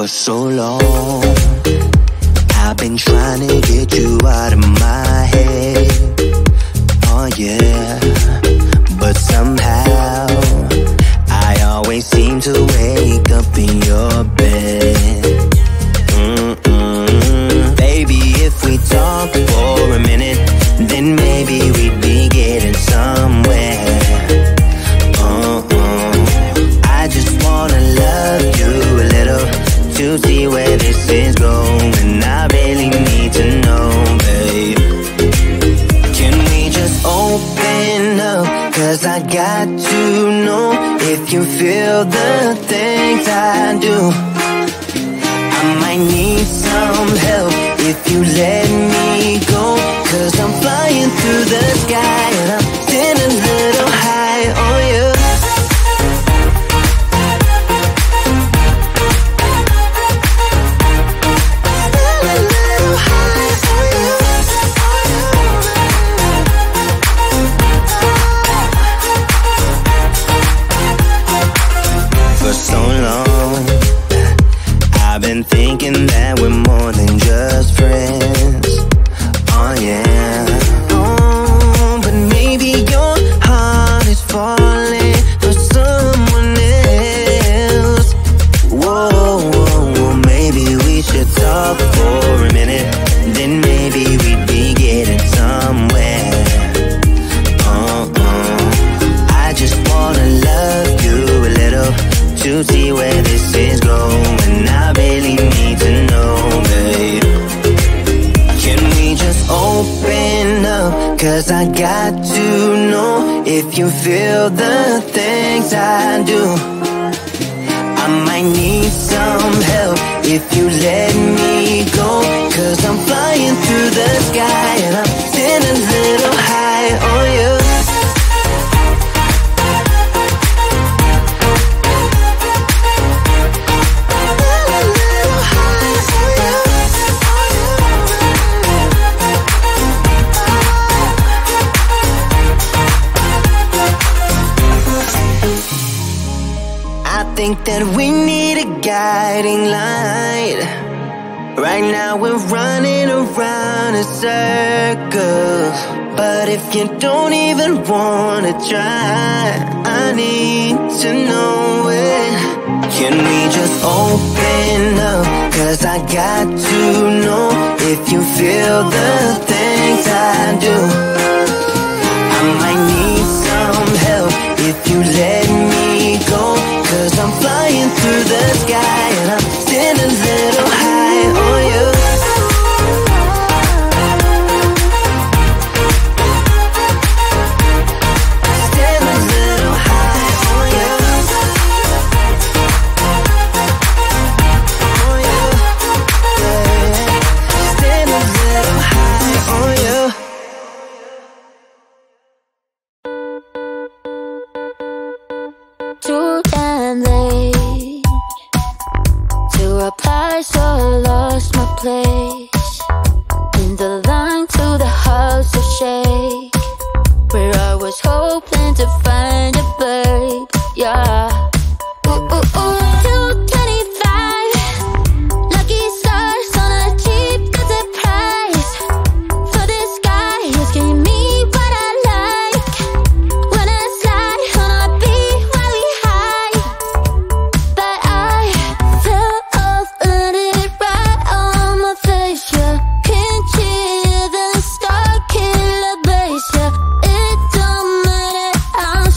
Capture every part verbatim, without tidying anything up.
so long. I've been trying to get you out of my head. Oh yeah, but somehow I always seem to wake up in your bed. Mm-mm. Baby, if we talk for a minute, then maybe we'd be getting somewhere. Uh-uh. I just wanna love you a little to see where this is going. I really need to know, babe. Can we just open up? Cause I got to know if you feel the things I do. I might need some help if you let me go. Cause I'm flying through the sky and I'm sitting a little high on you. Thinking that we're more than just friends. Oh yeah. Oh, but maybe your heart is falling for someone else. Whoa, whoa, whoa, maybe we should talk for a minute. Then maybe we'd be getting somewhere. Uh-uh. I just wanna love you a little to see where this is going. I really need to know, babe. Can we just open up? Cause I got to know if you feel the things I do. I might need some help if you let me go. Cause I'm flying through the sky and I'm sitting a little high on you. I think that we need a guiding light. Right now we're running around in circles. But if you don't even wanna try, I need to know it. Can we just open up? Cause I got to know if you feel the things I do. I might need some help if you let me go. Cause I'm flying through the sky and I'm sitting a little high on you. Sitting a little high on you. On you. Yeah. Sitting a little high on you. Too damn late to apply, so I lost my place in the line to the house of shake, where I was hoping to find a babe. Yeah. Ooh, ooh, ooh. two twenty-five, lucky stars on a cheap visit price. For this guy, he's giving me what I like. When I slide on a beat while we high, but I fell off and it right on my face. Yeah, can't hear the star killer bass. Yeah, it don't matter, I'm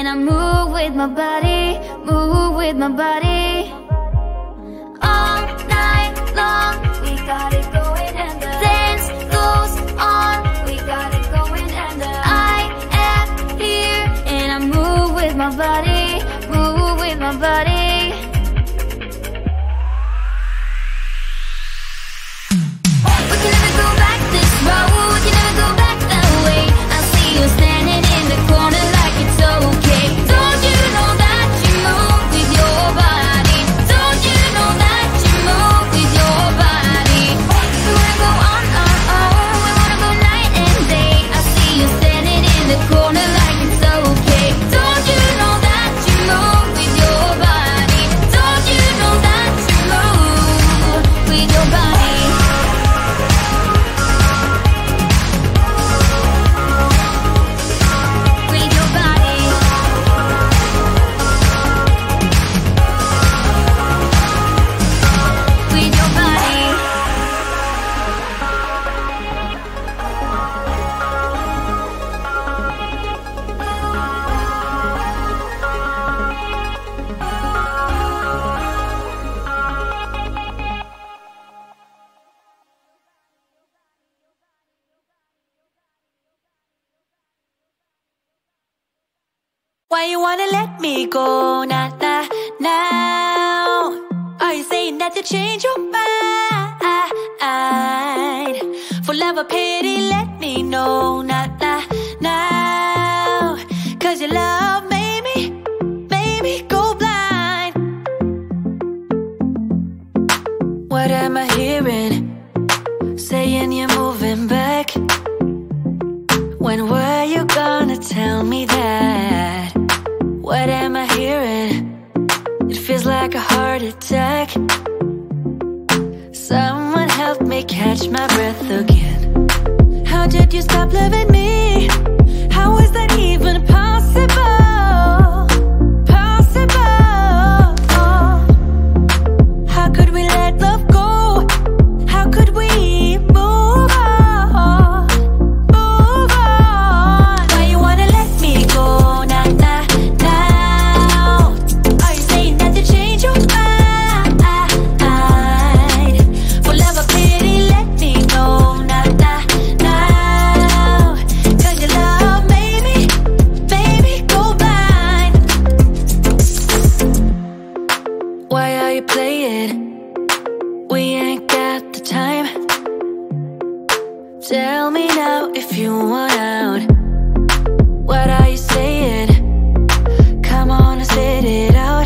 and I move with my body, move with my body. All night long, we got it going and the dance goes on, we got it going and the I am here and I move with my body, move with my body. We can never go back this road, we can never go back that way. I see you standing in the corner like it's okay. Don't you know that you move with your body? Don't you know that you move with your body? We wanna go on, on, on, we wanna go night and day. I see you standing in the corner like it's okay. Don't you know that you move with your body? Don't you know that you move with your body? With your body. With your body. Why you wanna let me go, nah, nah, now? Are you saying that to change your mind? For love or pity, let me know, nah, nah, now. Cause your love made me, made me go blind. What am I hearing? Saying you're moving back. When were you gonna tell me that? What am I hearing? It feels like a heart attack. Someone help me catch my breath again. How did you stop loving me? How is that even possible? Possible. How could we let love go? How could we move on? Move on. Why you wanna let me go? Nah, nah, now. Are you saying that to change your mind? For love or pity, let me know. Nah, nah, now. Cause your love made me, made me go blind. Why are you playing? We ain't got the time. Tell me now if you want out. What are you saying? Come on and spit it out.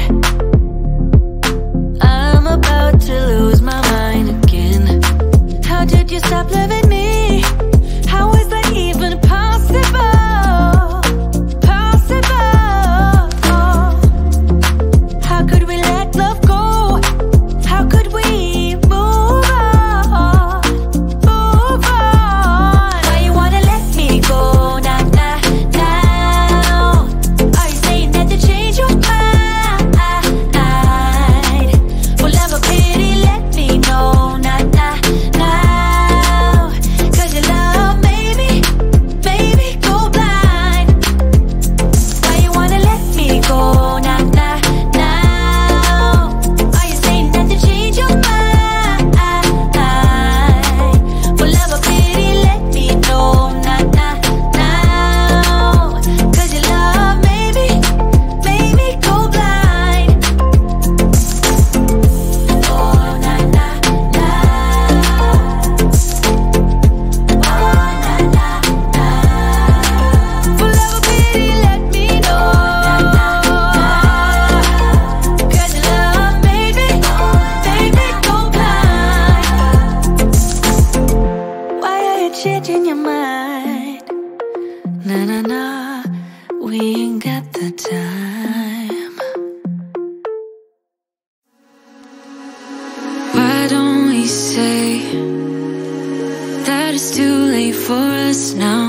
I'm about to lose my mind again. How did you stop loving me? How is that even possible? Possible. How could we let love go? How could we move on? Move on. Why you wanna let me go? Nah, nah, now. Are you saying that to change your mind? For love or pity, let me know. Nah, nah, now. Cause your love made me, made me go blind. Why you wanna let me go? Nah, nah, now. Are you saying that to change your mind? For love or pity, let me know. Nah, nah, now. Cause your love made me, made me go blind. Oh, nah, nah, now. Oh, nah, nah, now. For love or pity, let me know. Cause your love made me, made me go blind. Why are you changing your mind? Nah, nah, nah, we ain't got the time. Why don't we say that it's too late for us now?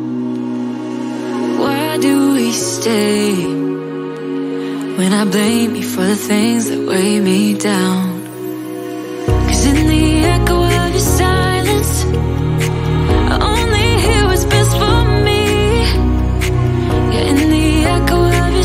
Why do we stay when I blame you for the things that weigh me down? Cause in the echo of your silence, I only hear what's best for me. Yeah, in the echo of your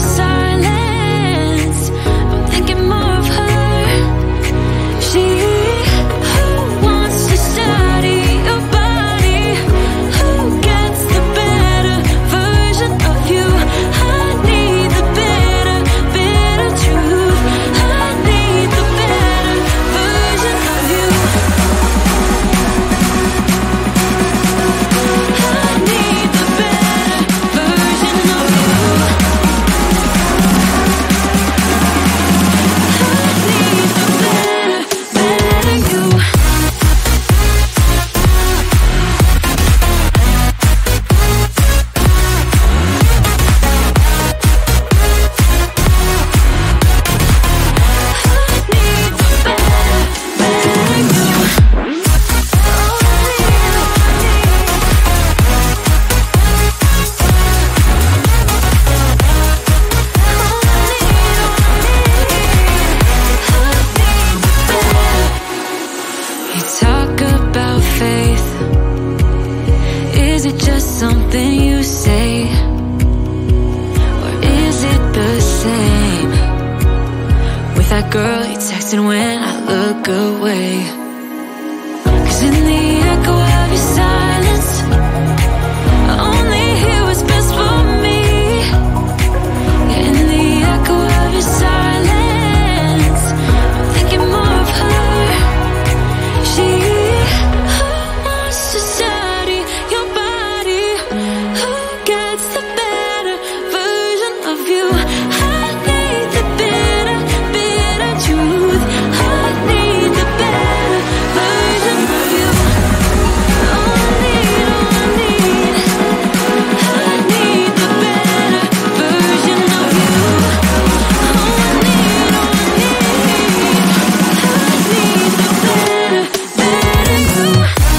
girl, you're texting when I look away. Cause in the echo of your silence, I only hear what's best for me. Yeah, in the echo of your silence, I'm thinking more of her. She wants to study your body. Who gets the better version of you? I need the bitter, bitter truth. I need the better version of you. Oh, I need, oh, I need. I need the better version of you. Oh, I need, oh, I need. I need the better, better you.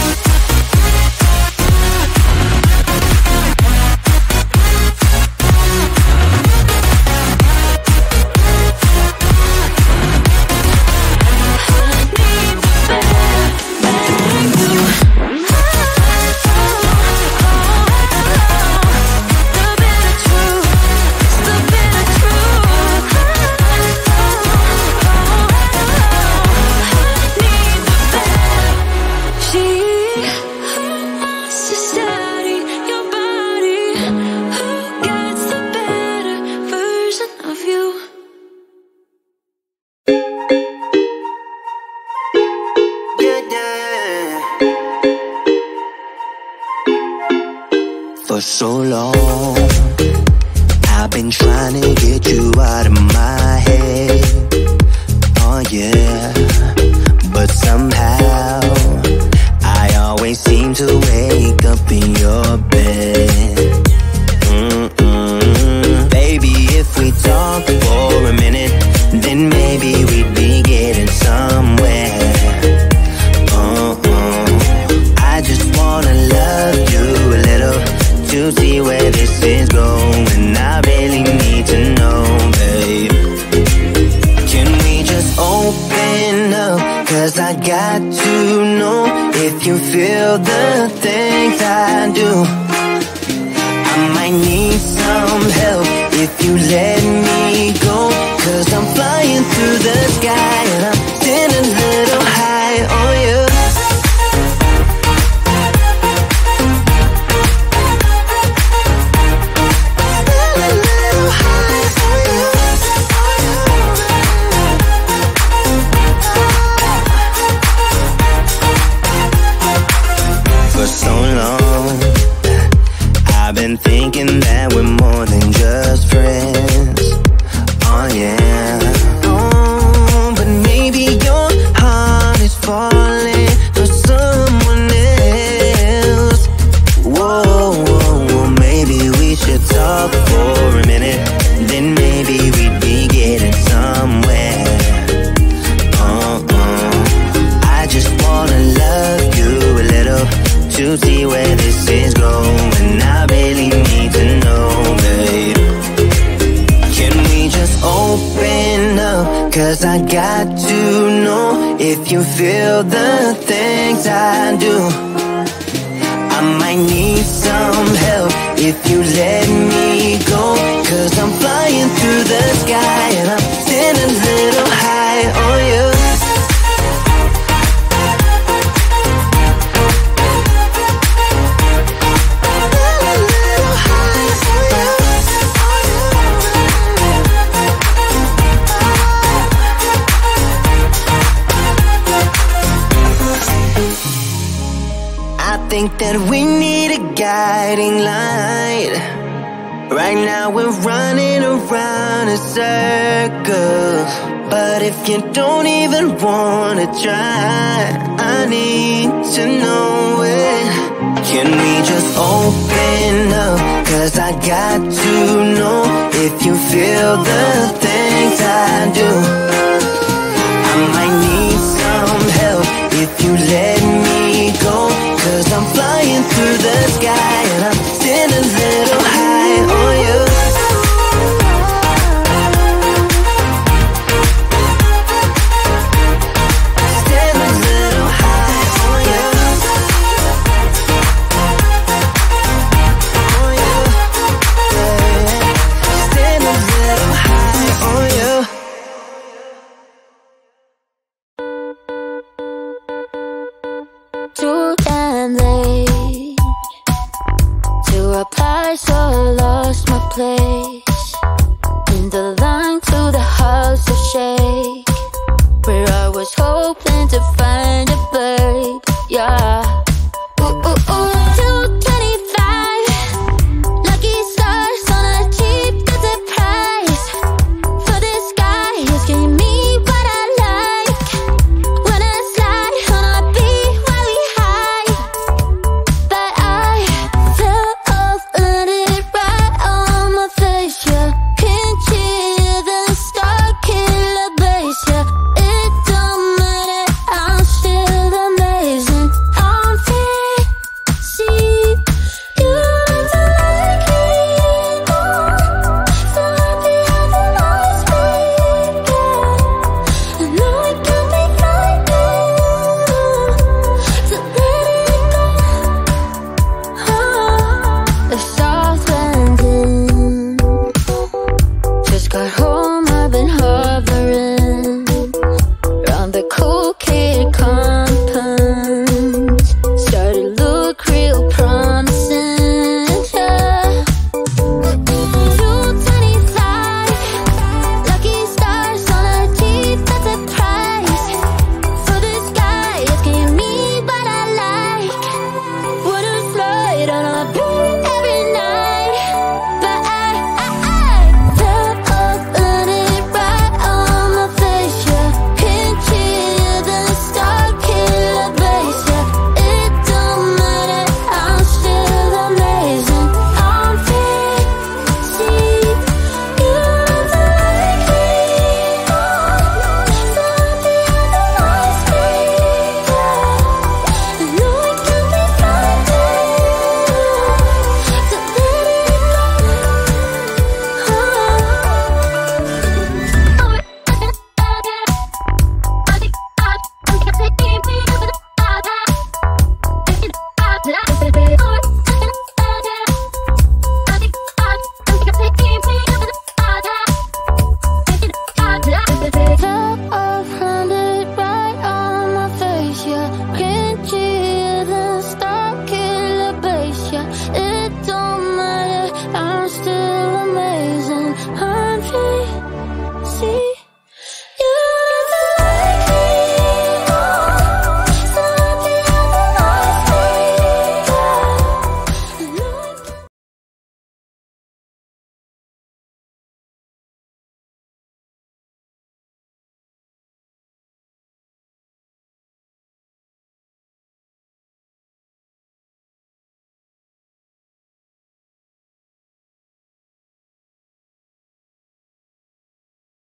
For so long, I've been trying to get you out of my head. Oh yeah, but somehow I always seem to wake up in your bed. Mm-mm. Baby, if we talk for a minute, then maybe we'd be getting somewhere. Uh-uh. I just wanna love you a little to see where this is going. I really need to know, babe. Can we just open up? Cause I got to know if you feel the things I do. I might need some help if you let me go. Cause I'm flying through the sky and I'm sitting a little high on you. For so long, I've been thinking that we're more than just friends. Oh yeah. Oh, but maybe your heart is falling for someone else. Whoa, whoa, whoa, maybe we should talk for a minute. Then maybe we'd be getting somewhere. Uh-uh. I just wanna love you a little to see where this is going. I really need to know, babe. Can we just open up? Cause I got to know if you feel the things I do. I might need some help if you let me go. Cause I'm flying through the sky and I'm sitting a little high on you. I think that we need a guiding light. Right now we're running around in circles. But if you don't even wanna try, I need to know it. Can we just open up? Cause I got to know if you feel the things I do. I might need some help if you let me go. Cause I'm flying through the sky and I'm sitting a little high on you. Stand a little high on you. On you. Yeah. Stand a little high on you. place.